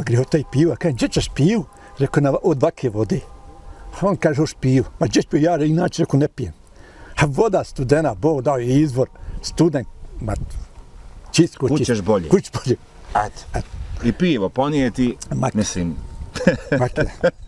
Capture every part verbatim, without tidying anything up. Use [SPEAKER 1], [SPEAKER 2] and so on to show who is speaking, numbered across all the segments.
[SPEAKER 1] grehota i pivo. Kažem, gdje ćeš pivu? Rekao, na, od vake vode. On kaže, už piju. Ma gdje ćeš piju? Ja inače rekao, ne pijem. A voda studena, Bog dao je izvor, studen, ma, čist ko čist.
[SPEAKER 2] Kućeš bolje.
[SPEAKER 1] Kuć bolje.
[SPEAKER 2] Eto. I pivo ponijeti, Mak. mislim...
[SPEAKER 1] Makle.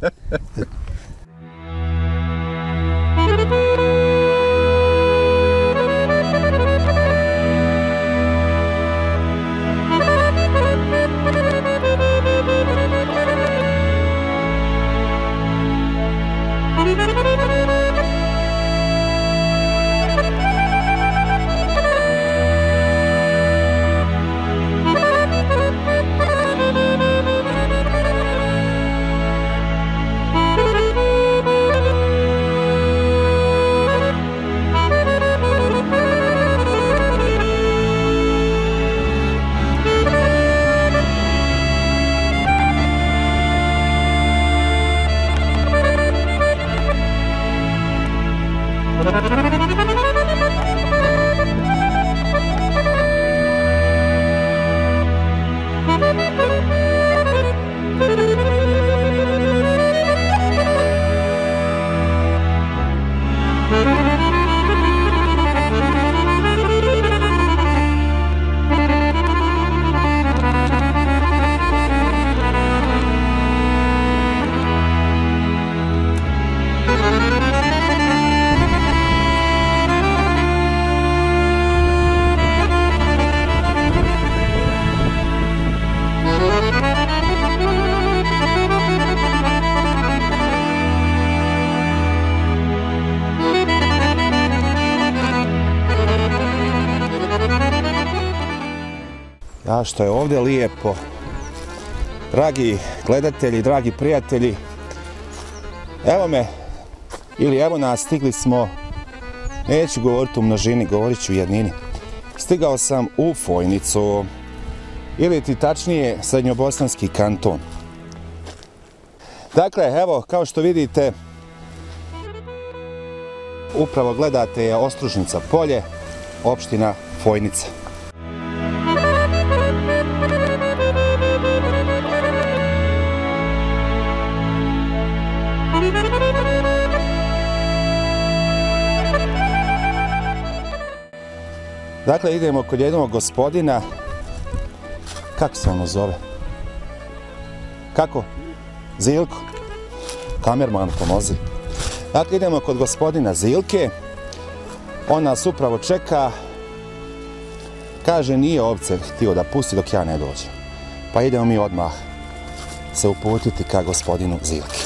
[SPEAKER 2] Ja, što je ovdje lijepo. Dragi gledatelji, dragi prijatelji, evo me, ili evo nas, stigli smo, neću govoriti u množini, govorit ću u jednini. Stigao sam u Fojnicu, ili ti tačnije Srednjobosanski kanton. Dakle, evo, kao što vidite, upravo gledate je Ostružnica polje, opština Fojnica. Dakle, idemo kod jednog gospodina. Kako se ono zove? Kako? Zilko? Kamerman, pomozi. Dakle, idemo kod gospodina Zilke. On nas upravo čeka. Kaže, nije ovce htio da pusti dok ja ne dođem. Pa idemo mi odmah se uputiti ka gospodinu Zilke.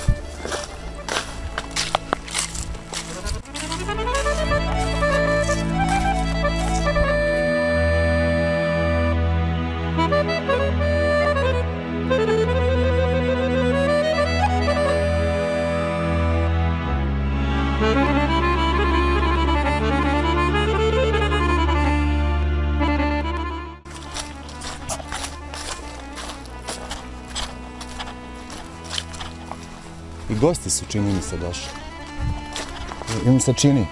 [SPEAKER 2] I gosti su, čini mi se, došli. Ili mi se čini?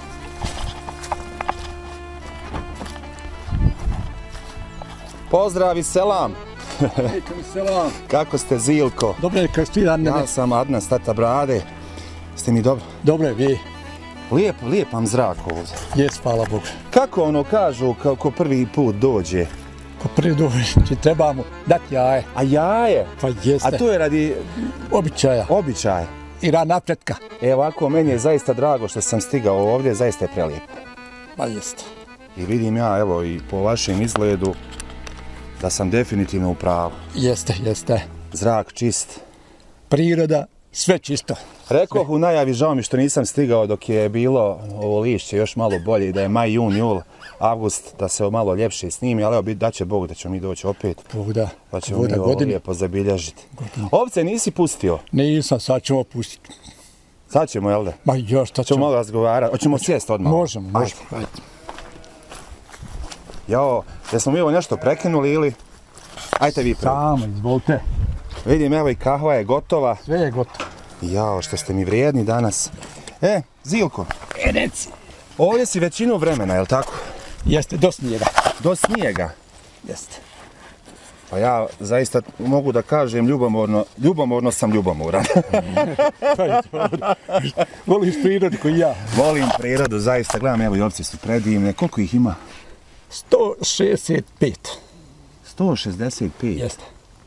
[SPEAKER 2] Pozdrav i selam!
[SPEAKER 1] Ejka mi selam!
[SPEAKER 2] Kako ste, Zilko?
[SPEAKER 1] Dobro je, kako ti Adnan?
[SPEAKER 2] Ja sam Adnan, tata Brade. Ste mi dobro?
[SPEAKER 1] Dobro je, vi.
[SPEAKER 2] Lijep, lijep vam zrak ovdje.
[SPEAKER 1] Jes, hvala Bogu.
[SPEAKER 2] Kako ono kažu, kako prvi put dođe?
[SPEAKER 1] Ko prvi dođe, treba mu dati jaje.
[SPEAKER 2] A jaje?
[SPEAKER 1] Pa jeste.
[SPEAKER 2] A to je radi...
[SPEAKER 1] Običaja.
[SPEAKER 2] Običaj.
[SPEAKER 1] I rad napretka.
[SPEAKER 2] E, ovako, meni je zaista drago što sam stigao ovdje, zaista je prelijepo.
[SPEAKER 1] Pa jeste.
[SPEAKER 2] I vidim ja, evo, i po vašem izgledu, da sam definitivno u pravu.
[SPEAKER 1] Jeste, jeste.
[SPEAKER 2] Zrak čist.
[SPEAKER 1] Priroda, sve čisto.
[SPEAKER 2] Rekoh u najavi, žao mi što nisam stigao dok je bilo ovo lišće još malo bolje, da je maj, jun, jul, avgust, da se malo ljepše snimi, ali evo da će Bog da ćemo mi doći opet.
[SPEAKER 1] Bog da.
[SPEAKER 2] Pa ćemo mi ovo lijepo zabilježiti. Ovce nisi pustio?
[SPEAKER 1] Nisam, sad ćemo pustiti.
[SPEAKER 2] Sad ćemo, jel da?
[SPEAKER 1] Ma još, šta ćemo?
[SPEAKER 2] Ćemo malo razgovarati, hoćemo sjest odmah?
[SPEAKER 1] Možemo, možemo. Ajde.
[SPEAKER 2] Jao, jesmo mi ovo nešto prekinuli ili? Ajte vi prvi.
[SPEAKER 1] Samo, izvolite.
[SPEAKER 2] Vidim, evo i kahva je gotova.
[SPEAKER 1] Sve je gotovo.
[SPEAKER 2] Jao, što ste mi vrijedni danas. E, Zilko.
[SPEAKER 1] E, reci.
[SPEAKER 2] Ovdje si većinu vremena, jel tako?
[SPEAKER 1] Jeste, do snijega.
[SPEAKER 2] Do snijega?
[SPEAKER 1] Jeste.
[SPEAKER 2] Pa ja zaista mogu da kažem ljubomorno, ljubomorno sam ljubomoran.
[SPEAKER 1] Voliš prirodu koji ja?
[SPEAKER 2] Volim prirodu, zaista. Gledam, evo i ovce su predivne. Koliko ih ima?
[SPEAKER 1] sto šezdeset pet.
[SPEAKER 2] sto šezdeset pet?
[SPEAKER 1] Jeste.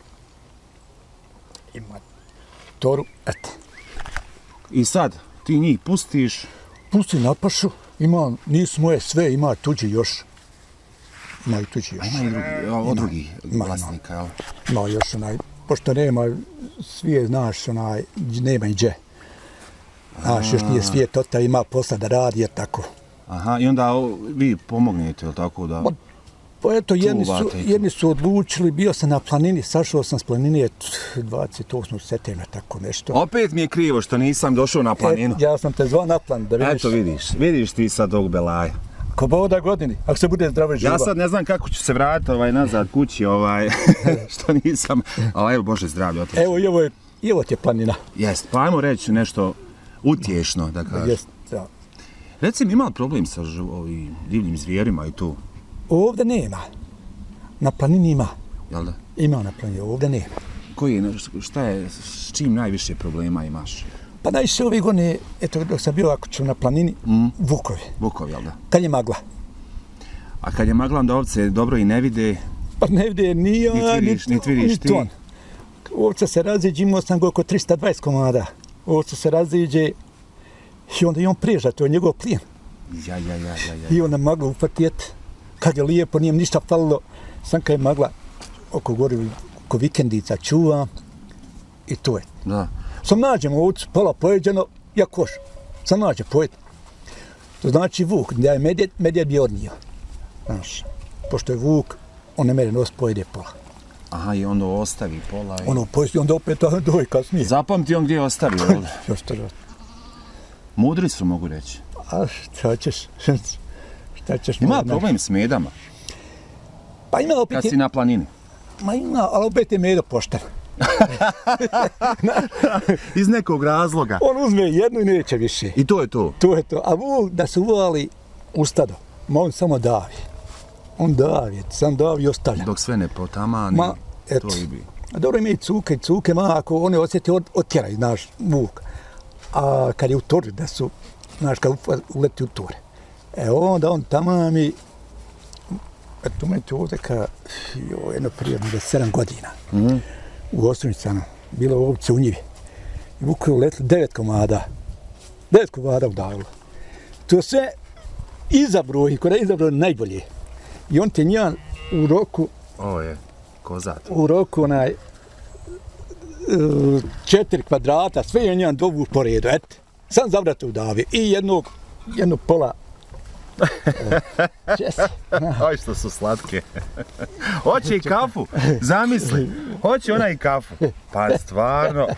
[SPEAKER 1] Ima toru, eto.
[SPEAKER 2] I sad, ti njih pustiš?
[SPEAKER 1] Pusti na pašu, ima, nisu moje sve, ima tuđi još. Ima i tuđi još.
[SPEAKER 2] Ima i drugi, o, od drugih vlasnika, jel?
[SPEAKER 1] Ima još onaj, pošto nema, svijet, znaš, onaj, nema i dže. Znaš, još nije svijet, ota ima posla da radi, jer tako.
[SPEAKER 2] Aha, i onda vi pomognete, jel tako da...
[SPEAKER 1] Pa eto, jedni su, jedni su odlučili, bio sam na planini, sašao sam s planine dvadeset osmog septembra, tako nešto.
[SPEAKER 2] Opet mi je krivo što nisam došao na planinu.
[SPEAKER 1] E, ja sam te zvao na plan, da vidiš.
[SPEAKER 2] Eto vidiš, vidiš ti sad ovog belaja.
[SPEAKER 1] Ko boda godini, ako se bude zdravo i živa.
[SPEAKER 2] Ja sad ne znam kako ću se vratiti ovaj, nazad kući, ovaj, što nisam, ali evo Bože zdravlje. Otično.
[SPEAKER 1] Evo i ovo, je, i ovo ti je planina.
[SPEAKER 2] Jest, pa ajmo reći nešto utješno, da kažem.
[SPEAKER 1] Jest, da.
[SPEAKER 2] Reci mi, ima li problem sa ovim divljim zvijerima i tu?
[SPEAKER 1] Ovdje nema. Na planini ima.
[SPEAKER 2] Jel da?
[SPEAKER 1] Ima na planini, ovdje nema.
[SPEAKER 2] Koji je, šta je, s čim najviše problema imaš?
[SPEAKER 1] Pa najviše ove godine, eto dok sam bio ako ću na planini, mm. vukovi.
[SPEAKER 2] Vukovi, jel da?
[SPEAKER 1] Kad je magla.
[SPEAKER 2] A kad je magla, onda ovce dobro i ne vide?
[SPEAKER 1] Pa ne vide ni ja,
[SPEAKER 2] niti vidiš, niti vidiš
[SPEAKER 1] ni
[SPEAKER 2] ti.
[SPEAKER 1] ton. Ovce se raziđe, imao sam go oko tristo dvadeset komada. Ovce se raziđe i onda i on preža, to je njegov plijen.
[SPEAKER 2] Ja, ja, ja, ja, ja.
[SPEAKER 1] I onda magla upatijet. Kad je lijepo, nije ništa falilo. Sam kad je magla oko gori, oko vikendica čuva i to je.
[SPEAKER 2] Da.
[SPEAKER 1] Sam nađem ovcu, pola pojeđeno, ja koš. Sam nađem pojed. To znači vuk, da je medvjed, medvjed bi odnio. Znaš, pošto je vuk, on ne mere nos pojede pola.
[SPEAKER 2] Aha, i onda ostavi pola i...
[SPEAKER 1] Ono pojedi, onda opet doj kasnije.
[SPEAKER 2] Zapamti on gdje je ostavio, jel da?
[SPEAKER 1] Još to da.
[SPEAKER 2] Mudri su, mogu reći.
[SPEAKER 1] A šta ćeš? Šta ćeš?
[SPEAKER 2] Ima problem s medama?
[SPEAKER 1] Pa ima opet...
[SPEAKER 2] Kad si na planini?
[SPEAKER 1] Ma ima, ali opet je medo pošten.
[SPEAKER 2] Iz nekog razloga.
[SPEAKER 1] On uzme jednu i neće više.
[SPEAKER 2] I to je to?
[SPEAKER 1] To je to. A vuk da se uvali u stado, ma on samo davi. On davi, sam davi i ostavlja.
[SPEAKER 2] Dok sve ne potamani,
[SPEAKER 1] ma,
[SPEAKER 2] to i bi.
[SPEAKER 1] A dobro ima i cuke, i cuke, ma ako one osjeti, od, otjeraj, znaš, vuk. A kad je u tori, da su, znaš, kad uleti u tore. E onda on tamami, eto meni tu ovdje ka, jo, jedno prije, da sedam godina. Mm-hmm. U Ostronicama, bilo ovce u njivi. I vuku je uletili devet komada. Devet komada udavilo. To sve izabro, i kada je izabro najbolje. I on te njan u roku...
[SPEAKER 2] Ovo je kozat.
[SPEAKER 1] U roku onaj... četiri kvadrata, sve je njan dovu po redu, et. Sam zavrate udavi. I jednog, jedno pola...
[SPEAKER 2] Oj, što su slatke. Hoće i kafu, zamisli. Hoće ona i kafu. Pa stvarno.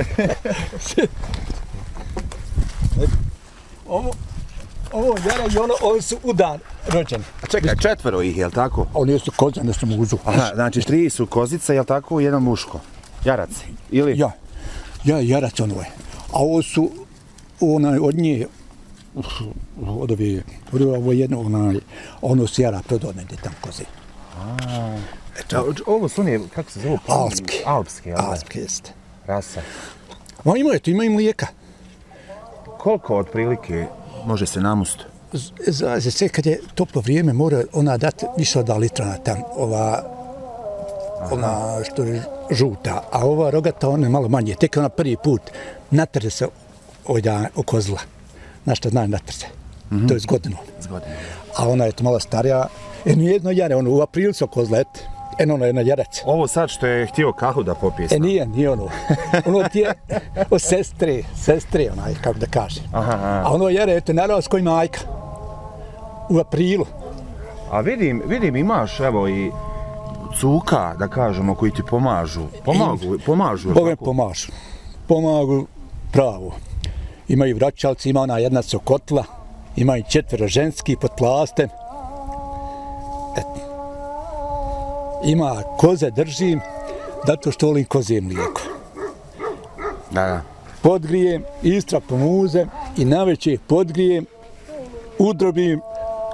[SPEAKER 1] Ovo, ovo jara i ono, ovi su u dan rođeni.
[SPEAKER 2] Čekaj, četvero ih, jel tako?
[SPEAKER 1] Oni su kozane, su mužu.
[SPEAKER 2] Aha, znači tri su kozice, jel tako, jedan muško. Jarac, ili?
[SPEAKER 1] Ja, ja jarac ono je. A ovo su, onaj, od nje, od ove, od ovo jedno, onaj, ono su jara prododne, gdje tam koze.
[SPEAKER 2] A, eto, ovo su one, kako se zove?
[SPEAKER 1] Alpske.
[SPEAKER 2] Alpske, jel?
[SPEAKER 1] Alpske, jeste.
[SPEAKER 2] Rasa.
[SPEAKER 1] Ma imaju to, imaju mlijeka.
[SPEAKER 2] Koliko otprilike može se namust?
[SPEAKER 1] Za, za sve kad je toplo vrijeme mora ona dati više od dva litra tam, ova, aha, ona što je žuta, a ova rogata ona je malo manje, tek ona prvi put natrze se ovdje okozla. Znaš što znam natrze, mm-hmm, to je s godinom.
[SPEAKER 2] S godinom.
[SPEAKER 1] A ona je to malo starija, e nijedno jare, ono u aprilu se okozla, et, eno ono je na jarac.
[SPEAKER 2] Ovo sad što je htio kahu da popije.
[SPEAKER 1] E nije, nije ono, ono ti je od sestre, sestre onaj, kako da kaže.
[SPEAKER 2] Aha, aha.
[SPEAKER 1] A ono jare, eto, naravno s koji majka. U aprilu.
[SPEAKER 2] A vidim, vidim imaš evo i cuka, da kažemo, koji ti pomažu. Pomažu, pomažu.
[SPEAKER 1] Boga pomažu. Pomažu pravo. Imaju vraćalci, ima ona jedna sokotla, imaju četvero ženski pod plastem. Eto. Ima koze držim, zato što volim koze mlijeko.
[SPEAKER 2] Da, da.
[SPEAKER 1] Podgrijem, istra pomuzem i naveče podgrijem, udrobim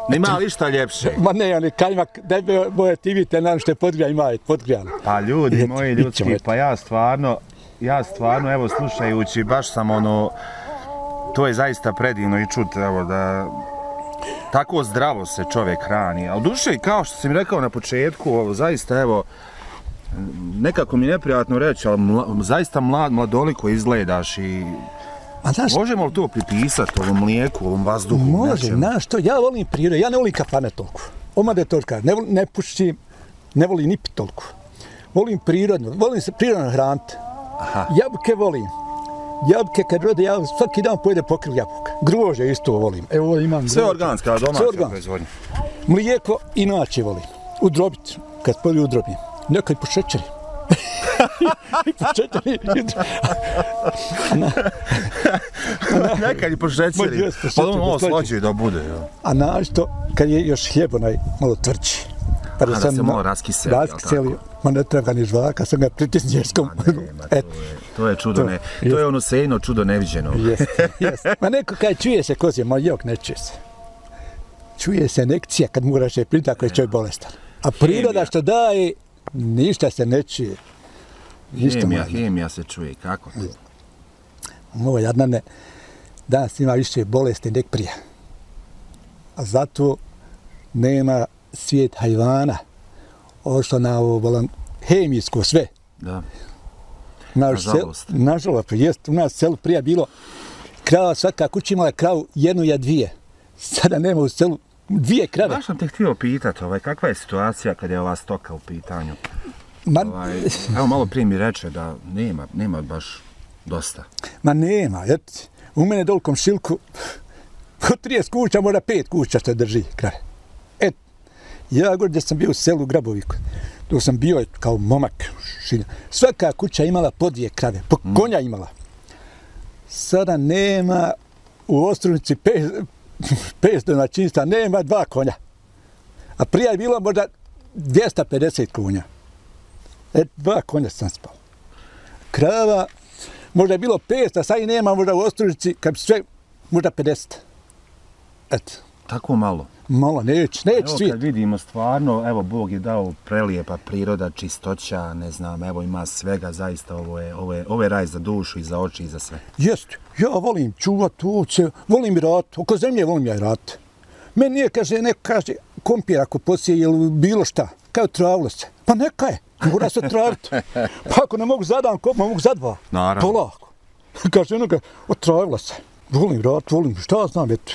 [SPEAKER 2] Nima li šta ljepše?
[SPEAKER 1] Ma ne, oni kajmak, daj me moje ti vidite, nam što je podgrija ima, podgrijano.
[SPEAKER 2] Pa ljudi moji ljudski, pa ja stvarno, ja stvarno, evo slušajući, baš sam ono, to je zaista predivno i čut, evo da, tako zdravo se čovjek hrani. A u duše, kao što sam rekao na početku, ovo, zaista, evo, nekako mi je neprijatno reći, ali mla, zaista mlad, mladoliko izgledaš i
[SPEAKER 1] A znaš,
[SPEAKER 2] možemo li to pripisati ovom mlijeku, ovom vazduhu?
[SPEAKER 1] može, znaš što, ja volim prirodu, ja ne volim kafane toliko. Oma da to kažem, ne, ne pušim, ne volim ni pit toliko. Volim prirodno, volim se prirodno hraniti. Jabuke volim. Jabuke kad rode, ja svaki dan pojede pokril jabuka. Grožđe isto volim. Evo imam.
[SPEAKER 2] Sve organska, domaća proizvodnja.
[SPEAKER 1] Mlijeko inače volim. Udrobit, kad poli udrobim. Nekad po šećeri. I po šećeri.
[SPEAKER 2] Nekad i po šećeri. Pa ono ovo slođe da bude. Ja.
[SPEAKER 1] A našto, kad je još hljeb onaj malo tvrđi.
[SPEAKER 2] Pa da se malo raskiseli,
[SPEAKER 1] raskiseli, ma ne treba ni žvaka, sam ga pritisni jeskom.
[SPEAKER 2] To je, to je čudo, to, ne, to je ono sejno čudo neviđeno.
[SPEAKER 1] Jeste, jeste. Ma neko kaj čuje se kozje, ma jok ne čuje se. Čuje se nekcija kad moraš je priti ako je čovjek bolestan. A priroda što daje, ništa se ne čuje.
[SPEAKER 2] Ništa hemija, hemija se čuje, kako to?
[SPEAKER 1] Ovo Jadnane, danas ima više bolesti nek prije. A zato nema svijet hajvana, ovo što na ovo hemijsko sve.
[SPEAKER 2] Da.
[SPEAKER 1] Nažalost. Nažalost, jest, u nas selu prije bilo krava, svaka kuća imala kravu, jednu ja dvije. Sada nema u selu dvije krave.
[SPEAKER 2] Baš sam te htio pitati, ovaj, kakva je situacija kad je ova stoka u pitanju?
[SPEAKER 1] Ma,
[SPEAKER 2] ovaj, evo malo prije mi reče da nema, nema baš dosta.
[SPEAKER 1] Ma nema, et, u mene dol komšilku, od trideset kuća, možda pet kuća što drži krave. Et, ja gore gdje sam bio u selu Graboviku, tu sam bio kao momak, šilja. Svaka kuća imala po dvije krave, po mm. konja imala. Sada nema u Ostružnici petsto domaćinstva, nema dva konja. A prije je bilo možda dvjesto pedeset konja. Et, dva konja sam spao. Krava, možda je bilo petsto, a sad i nema možda u Ostružnici, kad bi sve, možda pedeset. Eto.
[SPEAKER 2] Tako malo?
[SPEAKER 1] Malo, neće, neće svijet.
[SPEAKER 2] Evo kad vidimo stvarno, evo Bog je dao prelijepa priroda, čistoća, ne znam, evo ima svega, zaista ovo je, ovo je, ovo je raj za dušu i za oči i za sve.
[SPEAKER 1] Jeste, ja volim čuvat ovce, volim rat, oko zemlje volim ja rat. Meni nije, kaže, neko kaže, kompir ako posije ili bilo šta, kao travilo se. Pa neka je, mora se traviti. Pa ako ne mogu za dan kopma, mogu za dva.
[SPEAKER 2] Naravno.
[SPEAKER 1] Polako. Kaže, ono ga, otravila se. Volim rat, volim, šta znam, eto.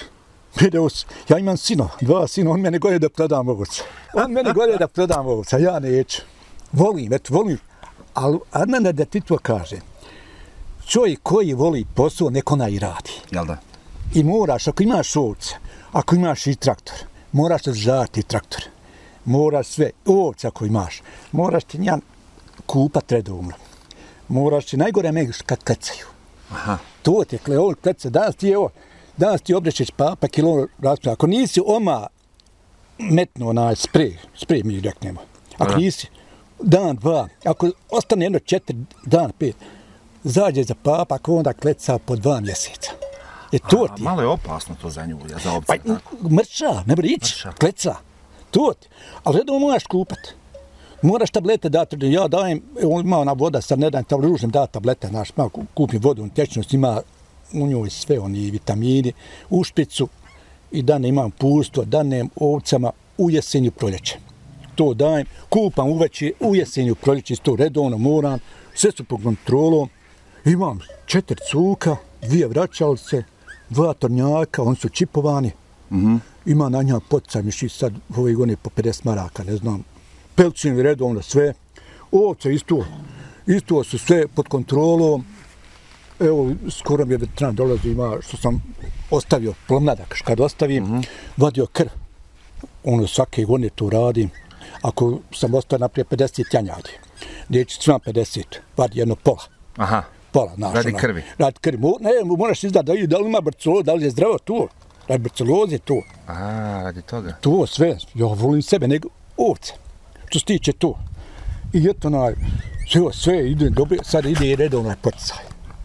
[SPEAKER 1] Ja imam sino, dva sina, on mene gore da prodam ovoca. On mene gore da prodam ovoca, ja neću. Volim, eto, volim. Ali, Adnane, da ti to kažem, čovjek koji voli posao, neko onaj i radi.
[SPEAKER 2] Jel da?
[SPEAKER 1] I moraš, ako imaš ovce, ako imaš i traktor, moraš održavati traktor. Moraš sve, ovce ako imaš, moraš ti njan kupat redovno. Moraš ti najgore megiš kad klecaju.
[SPEAKER 2] Aha.
[SPEAKER 1] To ti je, ovo kleca, danas ti je ovo, danas ti obrećeš papa kilo raspravo. Ako nisi oma metno onaj sprej, sprej mi reknemo. Ako Aha. nisi dan, dva, ako ostane jedno četiri, dan, pet, zađe za papa, ako onda kleca po dva mjeseca. E to ti.
[SPEAKER 2] Malo je opasno to za nju, za ovce.
[SPEAKER 1] Pa mrša, ne mora ići, kleca. To ti. Ali redom moraš kupat. Moraš tablete dati, ja dajem, ima ona voda, sad ne dajem, tam ružim da tablete, znaš, malo kupim vodu, on tečnost ima u njoj sve oni vitamini, u špicu i dane imam pusto, danem ovcama u jesenju proljeće. To dajem, kupam uveće u jesenju proljeće, to redovno moram, sve su pod kontrolom. Imam četiri cuka, dvije vraćalce, dva tornjaka, oni su čipovani.
[SPEAKER 2] Mm-hmm.
[SPEAKER 1] Ima na njega poticaj miši sad ove godine po pedeset maraka, ne znam. Pelcim redovno sve. Ovce isto, isto su sve pod kontrolom. Evo, skoro mi je veteran dolazi, ima što sam ostavio plomnadak, kad ostavim, mm-hmm. vadio krv. Ono svake godine to radim. Ako sam ostavio naprijed pedeset janjadi, neće svima pedeset, vadi jedno pola.
[SPEAKER 2] Aha,
[SPEAKER 1] pola, naš,
[SPEAKER 2] radi
[SPEAKER 1] ona,
[SPEAKER 2] krvi.
[SPEAKER 1] Radi krvi. Ne, moraš izdati da li, da li ima barceloza, da li je zdravo to. Radi barceloze to.
[SPEAKER 2] A, radi toga.
[SPEAKER 1] To sve, ja volim sebe, nego ovce. Što se tiče to. I eto, naj, sve, sve ide dobro, sad ide i redovno poticaj.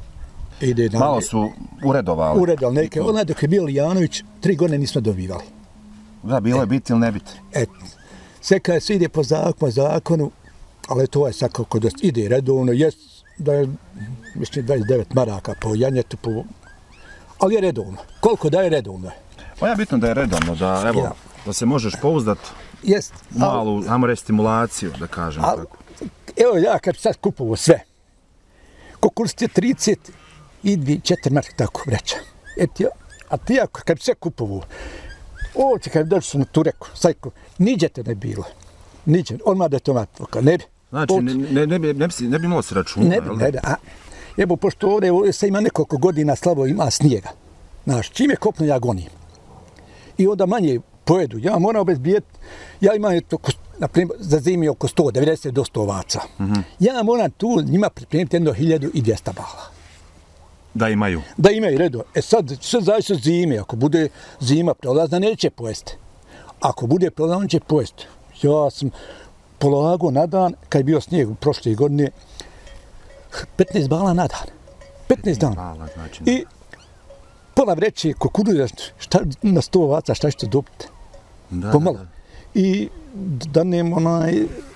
[SPEAKER 1] Ide na,
[SPEAKER 2] malo su uredovali.
[SPEAKER 1] Uredovali neke. Onaj dok je bio Lijanović, tri godine nismo dobivali.
[SPEAKER 2] Da, bilo je biti ili ne biti.
[SPEAKER 1] Et, sve kada se ide po zakonu, zakonu, ali to je sad kako da ide redovno, jest da je, mislim, dvadeset devet maraka po janjetu, po... ali je redovno. Koliko da je redovno?
[SPEAKER 2] Pa ja bitno da je redovno, da, evo, ja. Da se možeš pouzdat
[SPEAKER 1] jest,
[SPEAKER 2] malu, ajmo reći, stimulaciju, da kažem.
[SPEAKER 1] Al, evo ja kad sad kupovo sve, kukuruz je trideset i četiri marka, tako vreća. Eti, a ti ako kad sve kupovo, ovdje kad došli na Tureku, sajku, niđe te ne bilo. Niđe, odmah da je to matvoka, ne bi.
[SPEAKER 2] Znači, ne, ne, ne, bi, ne, bi, ne bi imalo se računa,
[SPEAKER 1] ne bi, ne bi, a evo, pošto ovdje, ovdje sad ima nekoliko godina slabo ima snijega. Znaš, čim je kopno ja gonim. I onda manje pojedu. Ja moram obezbijeti, ja imam to, na primjer, za zimi oko sto devedeset do sto ovaca. Mm-hmm. Ja moram tu njima pripremiti jedno hiljadu dvjesto bala.
[SPEAKER 2] Da imaju?
[SPEAKER 1] Da imaju redo. E sad, sve zavisno zime. Ako bude zima prolazna, neće pojesti. Ako bude prolazna, će pojesti. Ja sam polagao na dan, kad je bio snijeg u prošle godine, petnaest bala na dan. petnaest dana.
[SPEAKER 2] Bala, znači...
[SPEAKER 1] I pola vreće kukuruza, šta na sto ovaca, šta ćete dobiti?
[SPEAKER 2] Da,
[SPEAKER 1] pomalo.
[SPEAKER 2] da, da.
[SPEAKER 1] I da nema onaj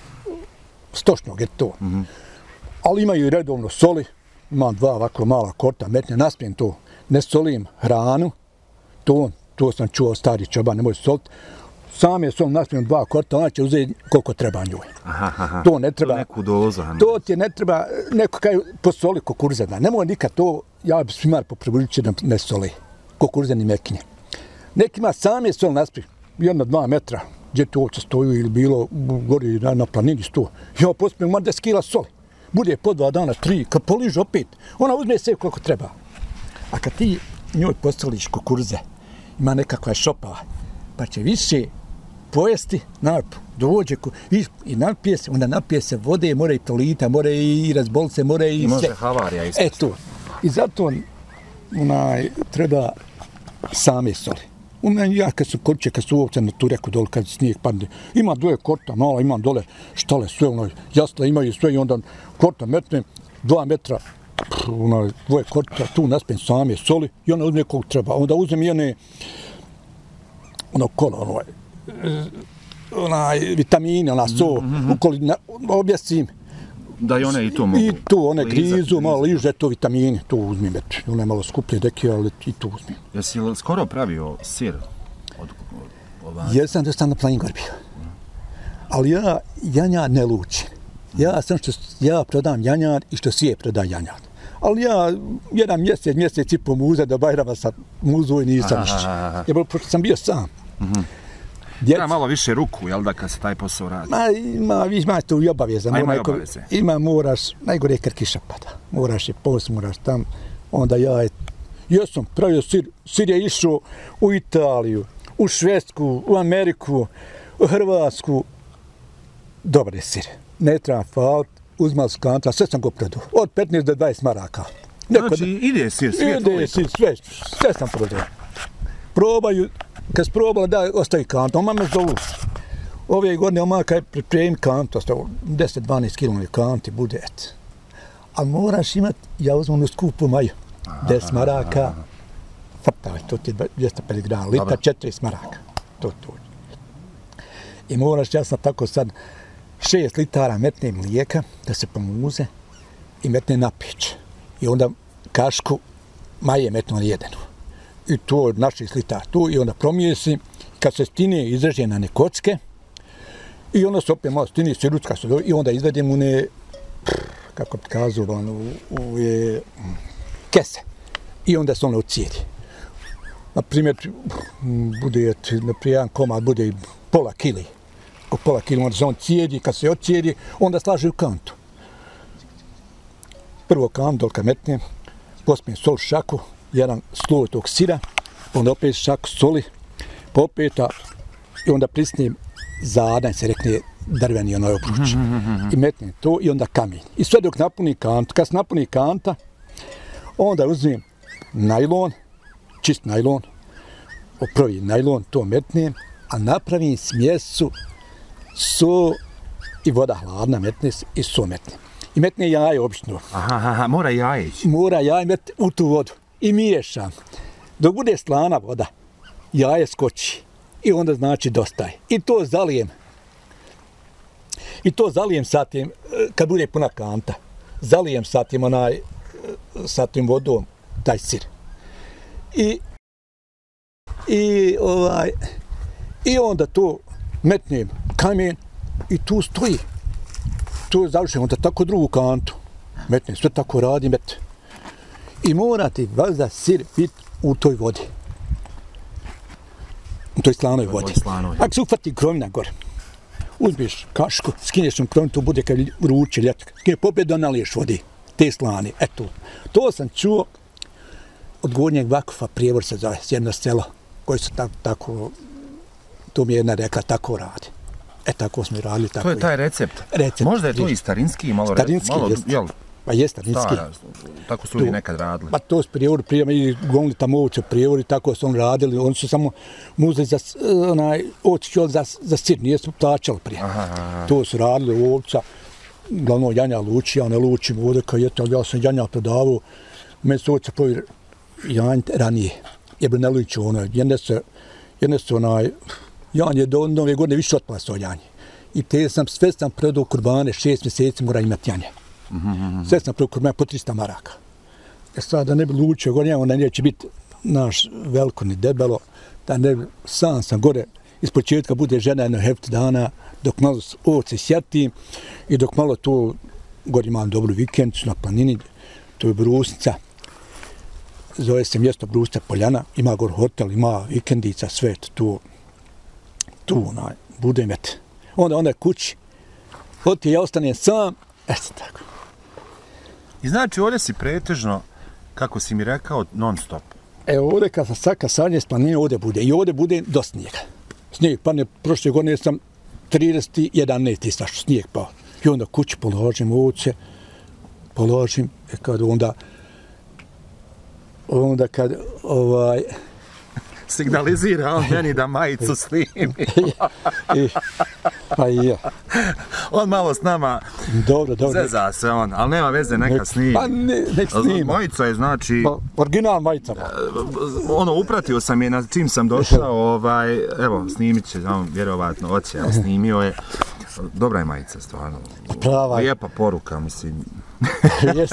[SPEAKER 1] stočnog, je to. Mm-hmm. Ali imaju i redovno soli. Imam dva ovako mala korta, metne, naspijem to. Ne solim hranu. To, to sam čuo stari čoban, nemoj soliti. Sam je sol naspijem dva korta, ona će uzeti koliko treba njoj.
[SPEAKER 2] Aha, aha.
[SPEAKER 1] To ne treba.
[SPEAKER 2] To neku dozu.
[SPEAKER 1] To ti ne treba, neko kaj posoli kukuruza. Nemoj nikad to, ja bi svimar poprebuđući da ne soli. Kukuruza ni mekinje. Nekima sam je sol naspijem. Jedna dva metra, gdje tu ovce stoju ili bilo gori na, na planini sto. Ja pospijem ma deset kila soli. Bude po dva dana, tri, kad poliže opet, ona uzme sve koliko treba. A kad ti njoj posoliš kukuruze, ima nekakva šopava, pa će više pojesti, napu, dođe i, i napije se, onda napije se vode, mora i tolita, mora i razbol se, mora i,
[SPEAKER 2] I može
[SPEAKER 1] sve.
[SPEAKER 2] havarija isto.
[SPEAKER 1] E to. I zato onaj, treba same soli. U meni, ja kad sam korče, kad su ovce na Tureku dole, kad snijeg padne, ima dvoje korta, mala, imam dole štale, sve ono, jasla imaju sve i onda korta metnem, dva metra, ono, dvoje korta, tu naspijem same soli i ona uzme koliko treba. Onda uzmem i one, ono kolo, ono, onaj, vitamine, ona so, mm-hmm. ukoli, na, objesim.
[SPEAKER 2] Da i one i to mogu.
[SPEAKER 1] I tu one
[SPEAKER 2] lizati,
[SPEAKER 1] grizu, malo
[SPEAKER 2] lizati.
[SPEAKER 1] liže, to vitamine, to uzmim, eto. One je malo skuplje deke, ali i to uzmim.
[SPEAKER 2] Jesi li skoro pravio sir od, od ovaca?
[SPEAKER 1] Jesam da sam na Planin Gor bio. Ali ja janjar ne lučim. Ja sam što ja prodam janjar i što sije proda janjar. Ali ja jedan mjesec, mjesec i po muze da Bajrama sa muzu i nisam išće. Ja pošto sam bio sam.
[SPEAKER 2] Mm-hmm. Djec... Ima malo više ruku, jel da, kad se taj posao radi?
[SPEAKER 1] Ma, ima, vi ima to i obaveza.
[SPEAKER 2] A ima i obaveze?
[SPEAKER 1] Ima, moraš, najgore je kad kiša pada. Moraš je pos, moraš tam. Onda ja je, ja sam pravio sir, sir je išao u Italiju, u Švedsku, u Ameriku, u Hrvatsku. Dobar je sir. Ne treba falit, uzmal skanta, sve sam go prodao. Od petnaest do dvadeset maraka.
[SPEAKER 2] Neko znači, da... ide sir, sve tvoj?
[SPEAKER 1] Ide sir, sve, sve sam prodao. Probaju, kad sprobala da ostavi kantu, oma me zovu. Ove godine oma kaj pripremi kantu, ostao deset do dvanaest kilograma kanti, bude et. Ali moraš imat, ja uzmem u skupu maju, deset maraka, frtavaj, to ti je dvjesto pedeset grama, litra, četrdeset maraka, to to. I moraš, ja sam tako sad, šest litara metne mlijeka, da se pomuze, i metne na peć. I onda kašku maje metnu na jedenu. I to od naših litara tu, i onda promijesi, kad se stine, izreže na ne kocke, i onda se opet malo stine, siručka se do, i onda izvedem u ne, kako bi kazao, u, u je, kese. I onda se ono ocijedi. Naprimjer, bude, naprimjer, jedan komad bude pola kili. Ko pola kili, onda se on cijedi, kad se ocijedi, onda slaže u kantu. Prvo kantu, dok metnem, pospijem sol šaku, jedan sloj tog sira, onda opet šaku soli, popeta, i onda prisnijem zadanj, se rekne drveni onaj obruč. I metnem to i onda kamen. I sve dok napuni kantu. Kad se napuni kanta, onda uzmem najlon, čist najlon, opravi najlon, to metnem, a napravim smjesu so i voda hladna metne i so metnem. I metne jaje obično.
[SPEAKER 2] Aha, aha, mora jaje ići.
[SPEAKER 1] Mora jaje metne u tu vodu. I miješam. Dok bude slana voda, jaje skoči. i onda znači dosta je. I to zalijem. I to zalijem sa tim, kad bude puna kanta, zalijem sa tim onaj, sa tim vodom, taj sir. I, i, ovaj, i onda to metnem kamen i tu stoji. To je završeno, onda tako drugu kantu. Metnem, sve tako radim, met. I morate valjda sir biti u toj vodi. U toj slanoj vodi. Ako se uhvati krovina gore, uzmeš kašku, skineš nam krovinu, to bude kad vruće ljeto. Skineš pobjedu, naliješ vodi, te slane. Eto, to sam čuo od Gornjeg Vakufa, Prijevor se zove, jedno selo, koje su tako, tako, to mi je jedna rekla, tako radi. E, tako smo i radili. Tako
[SPEAKER 2] to je taj recept.
[SPEAKER 1] recept.
[SPEAKER 2] Možda je to i starinski, malo...
[SPEAKER 1] Starinski,
[SPEAKER 2] malo,
[SPEAKER 1] jest.
[SPEAKER 2] Jel,
[SPEAKER 1] pa je starinski.
[SPEAKER 2] Stara, tako su ljudi nekad radili.
[SPEAKER 1] Pa to s Prijevoru, prije i gonili tamo ovce Prijevoru i tako su oni radili. Oni su samo muzeli za, onaj, ovce za, za sir, nije su plaćali prije.
[SPEAKER 2] Aha, aha.
[SPEAKER 1] To su radili ovca, glavno janja luči, ja ne lučim ovdje kao je to, ja sam janja prodavao. Meni su ovce povi janj ranije, jer ne luči ono, jedne su, jedne su onaj, janje do nove godine više otpala od janje. I te sam, sve sam prodao kurbane, šest mjeseci mora imati janje. Mm-hmm. Sve sam prodao kurbane po trista maraka. E sad da ne bi lučio gore, onda neće biti naš veliko ni debelo, da ne bi, sam sam gore, iz početka bude žena jedno heft dana, dok malo ovce sjetim i dok malo tu gore imam dobru vikendicu na planini, to je Brusnica. Zove se mjesto Brusnica Poljana, ima gore hotel, ima vikendica, sve tu, tu onaj, budem et. Onda, onda kući, oti ja ostanem sam, eto tako.
[SPEAKER 2] I znači ovdje si pretežno, kako si mi rekao, non stop.
[SPEAKER 1] Evo ovdje kad sam saka sadnje s planine, ovdje bude. I ovdje bude do snijega. Snijeg pa ne, prošle godine sam trideset jedan neti stašao snijeg pao. I onda kući položim ovce, položim, e kad onda, onda kad ovaj...
[SPEAKER 2] Signalizira on meni da majicu snimi.
[SPEAKER 1] I, pa i ja.
[SPEAKER 2] On malo s nama
[SPEAKER 1] dobro, dobro.
[SPEAKER 2] zeza se on, ali nema veze, neka snimi.
[SPEAKER 1] Pa ne, nek snima.
[SPEAKER 2] Majica je znači...
[SPEAKER 1] Pa, original majica.
[SPEAKER 2] Ono, upratio sam je na čim sam došao, ovaj, evo, snimit će, on vjerovatno oće, ali snimio je. Dobra je majica, stvarno.
[SPEAKER 1] Prava.
[SPEAKER 2] Lijepa poruka, mislim.
[SPEAKER 1] Jest.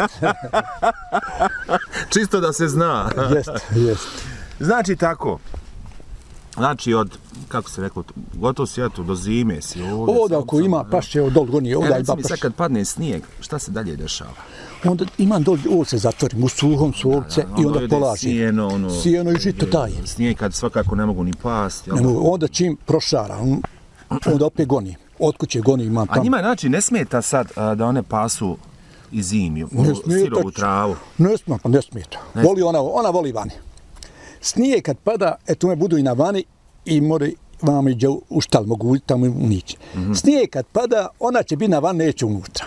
[SPEAKER 2] Čisto da se zna.
[SPEAKER 1] Jest, jest.
[SPEAKER 2] Znači tako, znači od, kako se rekao, gotovo si eto do zime si ovdje.
[SPEAKER 1] Ovdje ako ima pašće od dol goni, ovdje
[SPEAKER 2] ima pašće. E, recimo
[SPEAKER 1] pašće.
[SPEAKER 2] sad kad padne snijeg, šta se dalje dešava?
[SPEAKER 1] Onda imam dol ovce zatvorim, u suhom su ovce da, da, i onda polažim.
[SPEAKER 2] Sijeno, ono,
[SPEAKER 1] sijeno i žito daje.
[SPEAKER 2] Snijeg kad svakako ne mogu ni pasti.
[SPEAKER 1] Ne mogu, onda čim prošara, onda opet goni. Od kuće goni imam tamo.
[SPEAKER 2] A njima znači ne smeta sad a, da one pasu i zimi, u sirovu travu?
[SPEAKER 1] Ne smeta, pa ne smeta. Ne voli ona, ona voli vani. Snijeg kad pada, eto me budu i na vani i more vam iđe u štal, mogu tamo unići. Mm-hmm. Snijeg kad pada, ona će biti na vani, neće unutra.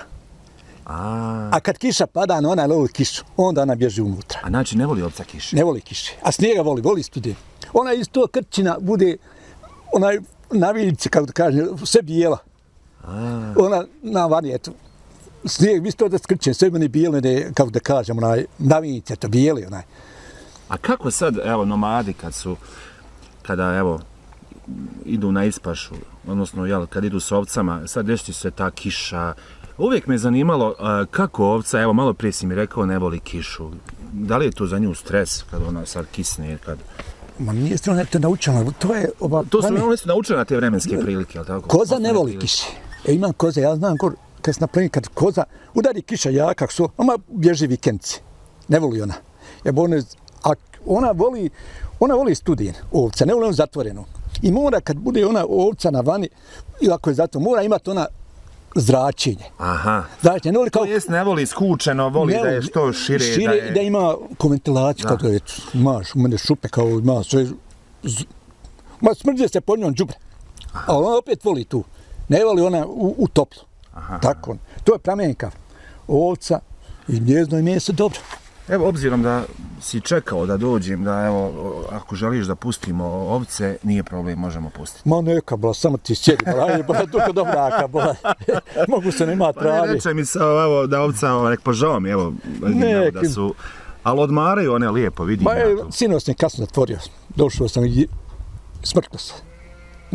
[SPEAKER 2] A,
[SPEAKER 1] A kad kiša pada, ona lovi kišu, onda ona bježi unutra.
[SPEAKER 2] A znači ne voli ovca kiše?
[SPEAKER 1] Ne voli kiše. A snijega voli, voli studije. Ona iz to krčina bude, onaj na viljici, kako da kažem, sve bijela.
[SPEAKER 2] A.
[SPEAKER 1] Ona na vani, eto, snijeg, vi to da skrčine, sve meni bijele, ne, kako da kažem, onaj, na viljici, eto, bijeli, onaj.
[SPEAKER 2] A kako sad, evo, nomadi kad su, kada, evo, idu na ispašu, odnosno, jel, kad idu s ovcama, sad desi se ta kiša, uvijek me zanimalo a, kako ovca, evo, malo prije si mi rekao, ne voli kišu. Da li je to za nju stres, kad ona sad kisne, kad...
[SPEAKER 1] Ma nije strano, to naučeno, to je... Ova,
[SPEAKER 2] to su, one su naučene na te vremenske prilike, ali tako?
[SPEAKER 1] Koza ne voli kiše. E, imam koze, ja znam, kor, kad se napravim, kad koza udari kiša jaka, su, ona bježi vikendici. Ne voli ona. Jer one, a ona voli, ona voli studijen, ovca, ne voli on zatvorenu. I mora, kad bude ona ovca na vani, i ako je zato, mora imati ona zračenje.
[SPEAKER 2] Aha.
[SPEAKER 1] Zračenje, ne voli kao...
[SPEAKER 2] To jest ne voli skučeno, voli ne, da je što šire.
[SPEAKER 1] Šire
[SPEAKER 2] da je...
[SPEAKER 1] da ima koventilaciju, kako je, imaš u mene šupe, kao ima sve... Z... Ma smrđe se po njom džubre. A ona opet voli tu. Ne voli ona u, u toplu.
[SPEAKER 2] Aha.
[SPEAKER 1] Tako. To je plamenka. Ovca i njezno i meso dobro.
[SPEAKER 2] Evo, obzirom da si čekao da dođem, da evo, ako želiš da pustimo ovce, nije problem, možemo pustiti.
[SPEAKER 1] Ma neka, bla, samo ti sjedi, bla, je, bla, duko dobraka, bla. Mogu se nema travi.
[SPEAKER 2] Pa ne, reče mi se, evo, da ovca, nek požao mi, evo, ne, da su, ali odmaraju one lijepo, vidim.
[SPEAKER 1] Ma
[SPEAKER 2] ja
[SPEAKER 1] je,
[SPEAKER 2] tu.
[SPEAKER 1] sinoć sam kasno zatvorio, došao sam i smrklo se.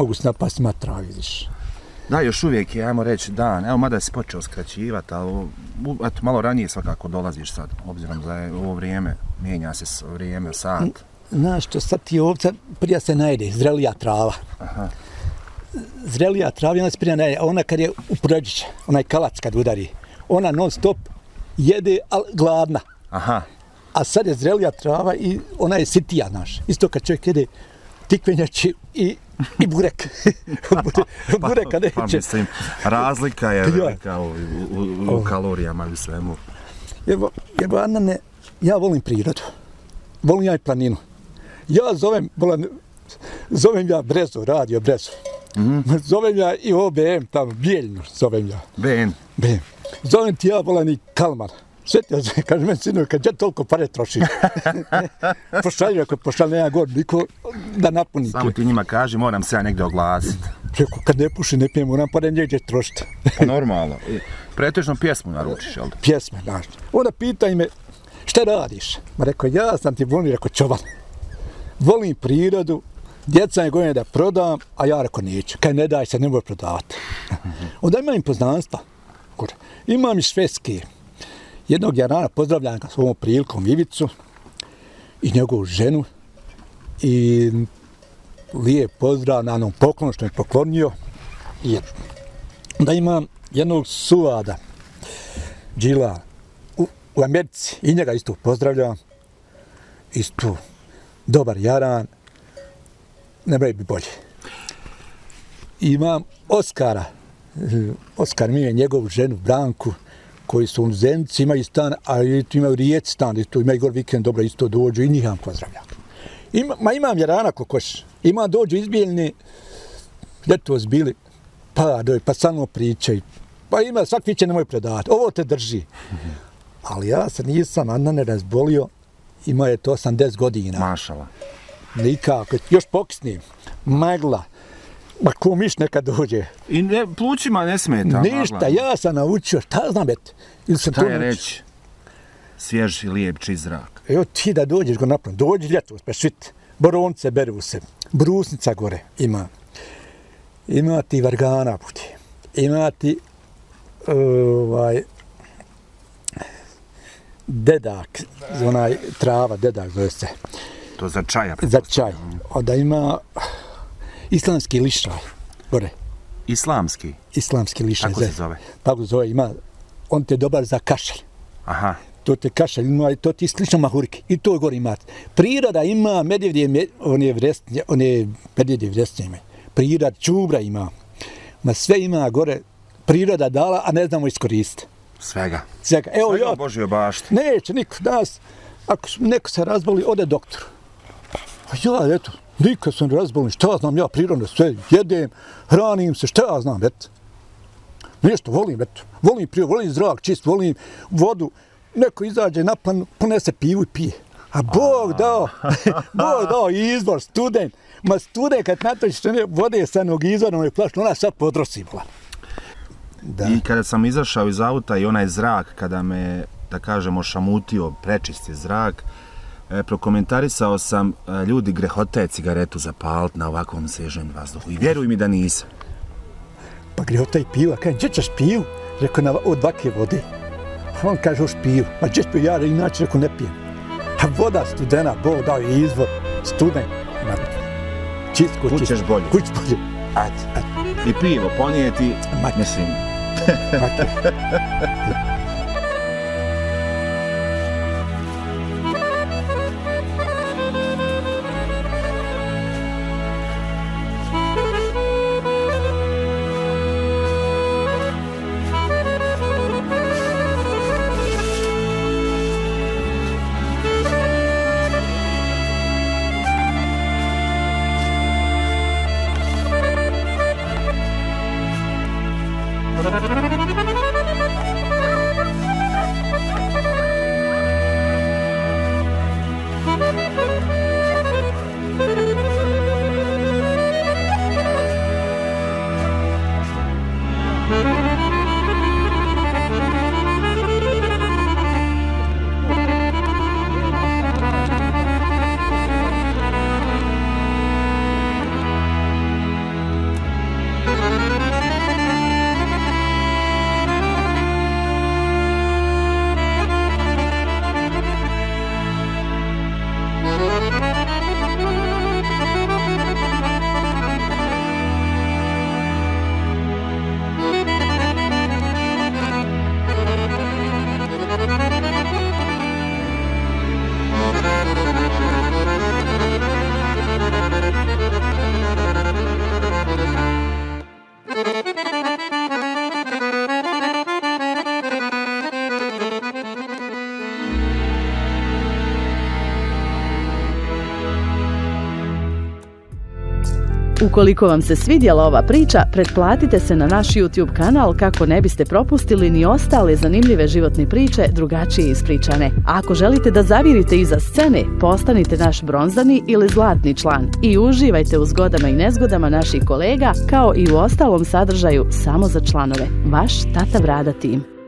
[SPEAKER 1] mogu se napasti matra, vidiš.
[SPEAKER 2] Da, još uvijek je, ajmo reći, dan. Evo, mada si počeo skraćivati, ali eto, malo ranije svakako dolaziš sad, obzirom da je ovo vrijeme, mijenja se vrijeme, sat.
[SPEAKER 1] Znaš što, sad ti ovca prija se najde, zrelija trava.
[SPEAKER 2] Aha.
[SPEAKER 1] Zrelija trava, ona se prija najde, a ona kad je u prođiće, onaj kalac kad udari, ona non stop jede, ali gladna.
[SPEAKER 2] Aha.
[SPEAKER 1] A sad je zrelija trava i ona je sitija, znaš. Isto kad čovjek jede tikvenjači i, i burek. Bureka neće.
[SPEAKER 2] Pa, pa mislim, razlika je velika u, u, u kalorijama i svemu.
[SPEAKER 1] Evo, evo Anane, ja volim prirodu. Volim ja i planinu. Ja zovem, volim, zovem ja Brezu, radio Brezu. Mm-hmm. Zovem ja i O B M, tamo, Bijeljnu zovem ja.
[SPEAKER 2] B N.
[SPEAKER 1] B M. Zovem ti ja volim i Kalmar. Sjetio se, kaže meni sinu, kad ja toliko pare trošim. Pošalju, ako pošalju nema god, niko da napuni.
[SPEAKER 2] Samo ti njima kaži, moram se ja negdje oglasiti.
[SPEAKER 1] Rekao, kad ne puši, ne pijem, moram pare negdje trošiti.
[SPEAKER 2] Pa normalno. Pretežno pjesmu naručiš, jel da?
[SPEAKER 1] Pjesme, znaš. Onda pitaj me, šta radiš? Ma rekao, ja sam ti volim, rekao, čoban. Volim prirodu, djeca je godine da prodam, a ja rekao, neću. Kaj ne daj se, ne moj prodavati. Onda imam im poznanstva. Imam i švedske. Jednog ja rana pozdravljam ga s ovom prilikom Ivicu i njegovu ženu i lijep pozdrav na onom poklonu što mi poklonio. I da imam jednog suvada, Džila, u, u Americi i njega isto pozdravljam. Isto dobar jaran, ne bi bi bolje. Imam Oskara, Oskar mi je njegovu ženu Branku, koji su u Zenici, imaju stan, a imaju Rijeci stan, i tu imaju gor vikend, dobro, isto dođu i njih vam pozdravljam. Ima, ma imam jarana kokoš, ima dođu izbijeljni, ljetos bili, pa doj, pa samo pričaju, pa ima, svak viće nemoj predavati, ovo te drži. Mm-hmm. Ali ja se nisam, Anna ne razbolio, ima je to osamdeset godina.
[SPEAKER 2] Mašala.
[SPEAKER 1] Nikako, još pokisnim, magla. Ma ko miš nekad dođe.
[SPEAKER 2] I ne, plućima ne smeta.
[SPEAKER 1] Ništa, magla. Ja sam naučio, šta znam bet. Ili sam
[SPEAKER 2] šta
[SPEAKER 1] to
[SPEAKER 2] je
[SPEAKER 1] naučio?
[SPEAKER 2] reći? Svjež i lijep čist zrak.
[SPEAKER 1] Evo ti da dođeš go napravno, dođi ljetos, pa švit, borovnice beru se, brusnica gore ima. Ima ti vargana budi, ima ti ovaj, dedak, onaj trava, dedak zove se.
[SPEAKER 2] To za čaja.
[SPEAKER 1] Za čaj. Onda ima islamski lišaj, gore.
[SPEAKER 2] Islamski?
[SPEAKER 1] Islamski lišaj.
[SPEAKER 2] Kako se zove?
[SPEAKER 1] Tako zove, ima, on te je dobar za kašalj.
[SPEAKER 2] Aha.
[SPEAKER 1] To te kašalj, ima, to ti slično mahurki. I to gore imate. Priroda ima, medvjedje, one vresnje, one medvjedje vresnje imaju. Priroda, čubra ima. Ma sve ima gore, priroda dala, a ne znamo iskoristiti.
[SPEAKER 2] Svega.
[SPEAKER 1] Svega. Evo,
[SPEAKER 2] Svega
[SPEAKER 1] ja,
[SPEAKER 2] u Božjoj bašti.
[SPEAKER 1] Neće niko danas, ako neko se razboli, ode doktor. A ja, eto, nikad sam razbolim, šta znam, ja prirodno sve jedem, hranim se, šta ja znam, eto. Nešto volim, eto. Volim prirodu, volim zrak čist, volim vodu. Neko izađe na plan, ponese pivu i pije. A Bog dao, Bog dao izvor, student. Ma student kad natočiš vode sa nog izvora, ono je plašno, ona sad podrosi, bola.
[SPEAKER 2] Da. I kada sam izašao iz auta i onaj zrak, kada me, da kažemo, šamutio, prečisti zrak, e, prokomentarisao sam, e, ljudi grehote cigaretu zapaliti na ovakvom svežem vazduhu. I vjeruj mi da nisam.
[SPEAKER 1] Pa grehota i piva, kaj, gdje ćeš pivu? Rekao, na, od vake vode. On kaže, už pivu. Ma gdje ćeš pivu? Ja inače rekao, ne pijem. A voda studena, Bog dao je izvor, student. Ma, čist, kuć,
[SPEAKER 2] kućeš bolje.
[SPEAKER 1] Kuć bolje.
[SPEAKER 2] Ajde. I pivo ponijeti,
[SPEAKER 1] Maki.
[SPEAKER 2] mislim.
[SPEAKER 1] Maki.
[SPEAKER 3] Ukoliko vam se svidjela ova priča, pretplatite se na naš YouTube kanal kako ne biste propustili ni ostale zanimljive životne priče drugačije ispričane. A ako želite da zavirite iza scene, postanite naš bronzani ili zlatni član i uživajte u zgodama i nezgodama naših kolega kao i u ostalom sadržaju samo za članove. Vaš Tata Brada tim.